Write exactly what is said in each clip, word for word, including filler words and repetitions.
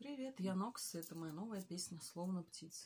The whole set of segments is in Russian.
Привет, я Нокс, это моя новая песня «Словно птица».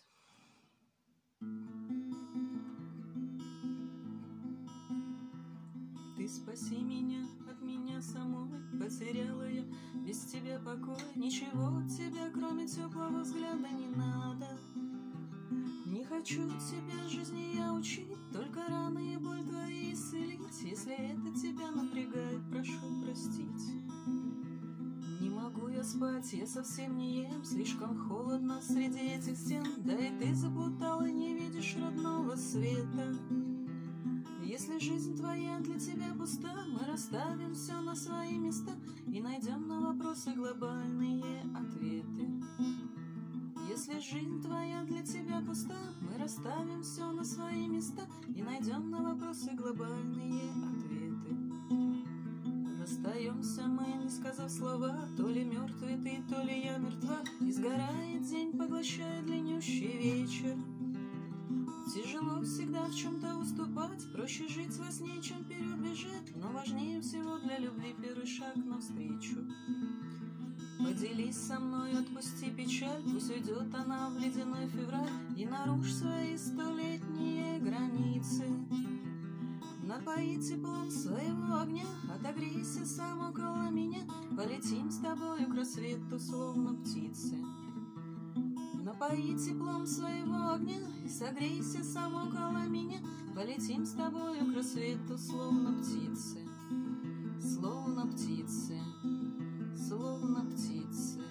Ты спаси меня от меня самой, потеряла я без тебя покой. Ничего от тебя, кроме теплого взгляда, не надо. Не хочу тебя жизни я учить, только раны и боль твои исцелить. Если это тебя напрягает, прошу простить. Не могу я спать, я совсем не ем, слишком холодно среди этих стен. Да и ты заплутала, не видишь родного света. Если жизнь твоя для тебя пуста, мы расставим все на свои места и найдем на вопросы глобальные ответы. Если жизнь твоя для тебя пуста, мы расставим все на свои места и найдем на вопросы глобальные ответы. Расстаемся мы, не сказав слова, то ли мертвый ты, то ли я мертва. И сгорает день, поглощая длиннющий вечер. Тяжело всегда в чем-то уступать, проще жить во сне, чем вперед бежать. Но важнее всего для любви первый шаг навстречу. Поделись со мной, отпусти печаль, пусть уйдет она в ледяной февраль. И нарушь свои столетние границы. Напои теплом своего огня, отогрейся сам около меня. Полетим с тобою к рассвету, словно птицы. Напои теплом своего огня и согрейся сам около меня. Полетим с тобою к рассвету, словно птицы. Словно птицы, словно птицы.